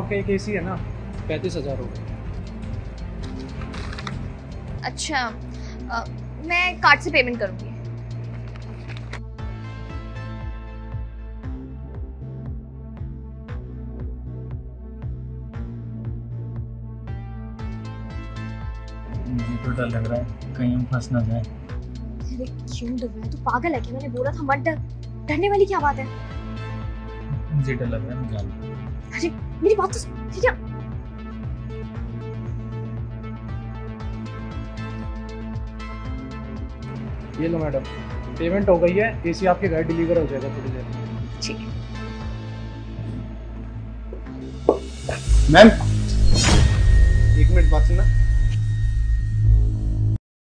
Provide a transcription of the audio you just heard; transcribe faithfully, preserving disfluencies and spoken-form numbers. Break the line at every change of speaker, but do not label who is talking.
आपका एक एसी है ना, पैंतीस हजार हो गए।
अच्छा, आ, मैं कार्ड से पेमेंट करूंगी।
मुझे तो डर लग रहा है कहीं हम फंस ना जाए।
अरे क्यों डर रहा है? तू पागल है क्या? मैंने बोला था मत डर। डरने वाली क्या बात है?
मुझे डर लग रहा है, मैं जाऊँ।
अरे मेरी बात तो सुन, ठीक है?
ये लो मैडम, पेमेंट हो गई है, एसी आपके घर डिलीवर हो जाएगा थोड़ी देर में।
ठीक है।
मैम,
एक मिनट बात सुनना।